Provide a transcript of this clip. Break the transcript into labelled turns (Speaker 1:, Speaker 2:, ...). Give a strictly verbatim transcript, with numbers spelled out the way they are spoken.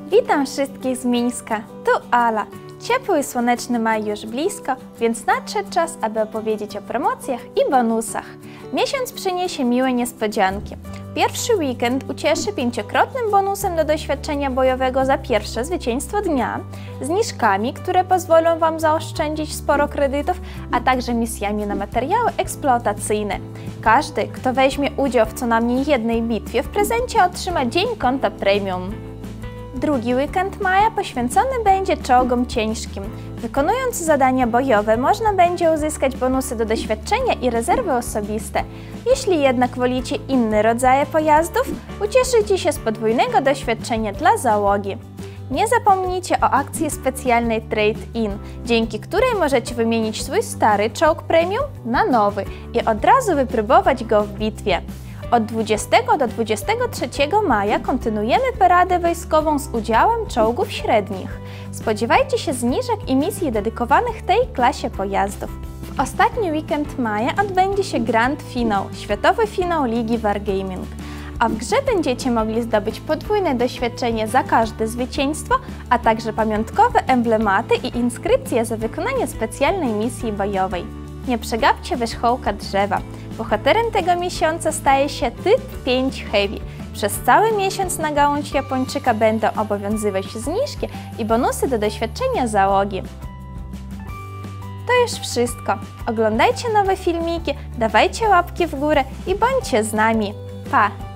Speaker 1: Witam wszystkich z Mińska, tu Ala. Ciepły i słoneczny maj już blisko, więc nadszedł czas, aby opowiedzieć o promocjach i bonusach. Miesiąc przyniesie miłe niespodzianki. Pierwszy weekend ucieszy pięciokrotnym bonusem do doświadczenia bojowego za pierwsze zwycięstwo dnia, zniżkami, które pozwolą Wam zaoszczędzić sporo kredytów, a także misjami na materiały eksploatacyjne. Każdy, kto weźmie udział w co najmniej jednej bitwie, w prezencie otrzyma dzień konta premium. Drugi weekend maja poświęcony będzie czołgom ciężkim. Wykonując zadania bojowe, można będzie uzyskać bonusy do doświadczenia i rezerwy osobiste. Jeśli jednak wolicie inne rodzaje pojazdów, ucieszycie się z podwójnego doświadczenia dla załogi. Nie zapomnijcie o akcji specjalnej Trade-in, dzięki której możecie wymienić swój stary czołg premium na nowy i od razu wypróbować go w bitwie. Od dwudziestego do dwudziestego trzeciego maja kontynuujemy paradę wojskową z udziałem czołgów średnich. Spodziewajcie się zniżek i misji dedykowanych tej klasie pojazdów. W ostatni weekend maja odbędzie się Grand Finał, światowy finał Ligi Wargaming. A w grze będziecie mogli zdobyć podwójne doświadczenie za każde zwycięstwo, a także pamiątkowe emblematy i inskrypcje za wykonanie specjalnej misji bojowej. Nie przegapcie wierzchołka drzewa. Bohaterem tego miesiąca staje się Typ pięć Heavy. Przez cały miesiąc na gałąź Japończyka będą obowiązywać zniżki i bonusy do doświadczenia załogi. To już wszystko. Oglądajcie nowe filmiki, dawajcie łapki w górę i bądźcie z nami. Pa!